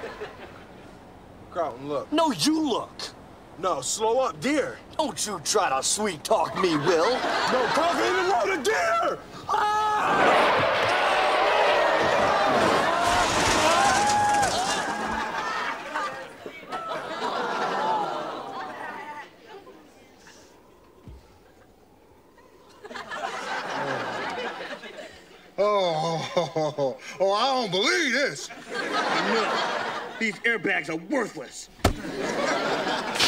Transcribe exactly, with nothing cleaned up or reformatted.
Carlton, look. No, you look. No, slow up, dear. Don't you try to sweet-talk me, Will. No, Carlton, in the road, a deer! Ah! Oh, oh, oh, oh, I don't believe this. No, these airbags are worthless.